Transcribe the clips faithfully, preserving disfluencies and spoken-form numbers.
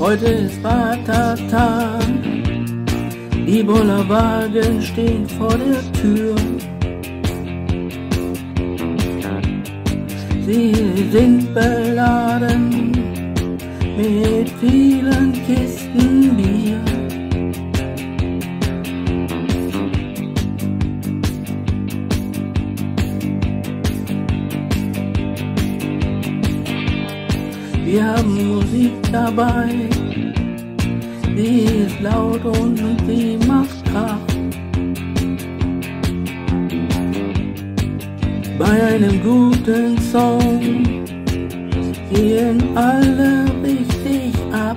Heute ist Vatertag, die Bollerwagen stehen vor der Tür. Sie sind beladen mit vielen Kisten Bier. Wir haben Musik dabei, die ist laut und sie macht Krach. Bei einem guten Song gehen alle richtig ab.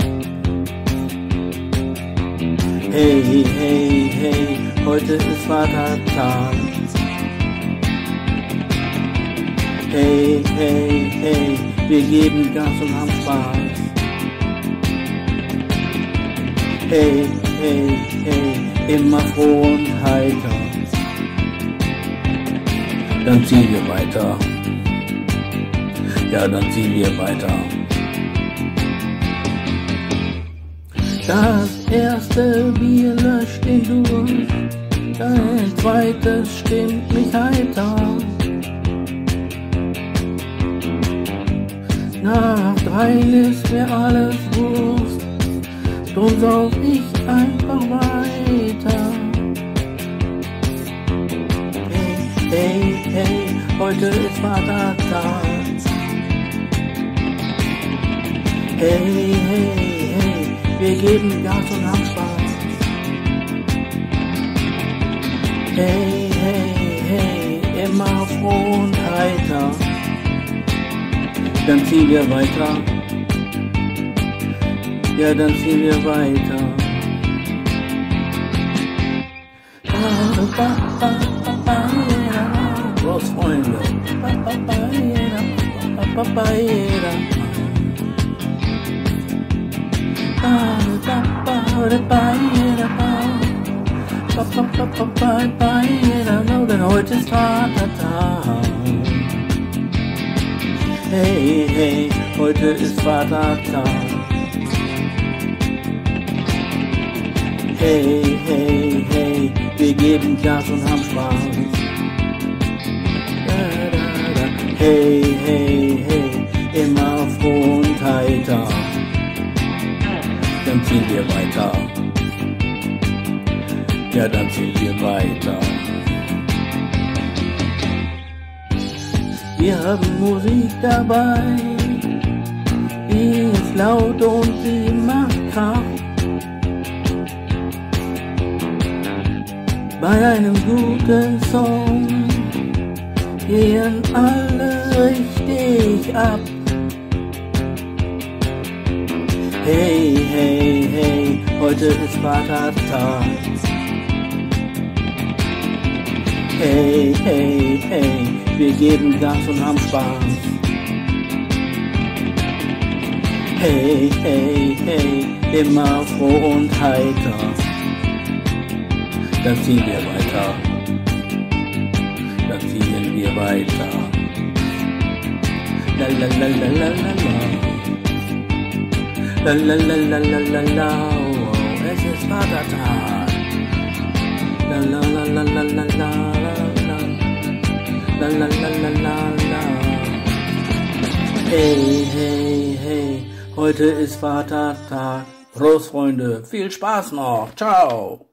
Hey, hey, hey, heute ist Vatertag. Hey, hey, hey, wir geben Gas und haben Spaß. Hey, hey, hey, immer froh und heiter. Dann ziehen wir weiter. Ja, dann ziehen wir weiter. Das erste Bier löscht den Durst, ein zweites stimmt mich heiter. Nach dreien ist mir alles Wurst, drum sauf ich einfach weiter. Hey, hey, hey, heute ist Vatertag. Hey, hey, hey, wir geben Gas und haben Spaß. Hey, hey, hey, immer froh und heiter. Dann ziehen wir weiter. Ja, dann ziehen wir weiter. Großfreunde. Denn heute ist Vatertag. Hey, hey, heute ist Vatertag. Hey, hey, hey, wir geben Gas und haben Spaß. Da, da, da. Hey, hey, hey, immer froh und heiter. Dann ziehen wir weiter. Ja, dann ziehen wir weiter. Wir haben Musik dabei, die ist laut und sie macht Krach. Bei einem guten Song gehen alle richtig ab. Hey, hey, hey, heute ist Vatertag. Hey, hey, hey, wir geben Gas und haben Spaß. Hey, hey, hey, immer froh und heiter. Dann ziehen wir weiter. Dann ziehen wir weiter. La la la la la la la. La la la la la la la. Oh, es ist Vatertag. La la la la la la la. La la la la la la. Hey, hey, hey, heute ist Vatertag. Prost, Freunde, viel Spaß noch. Ciao.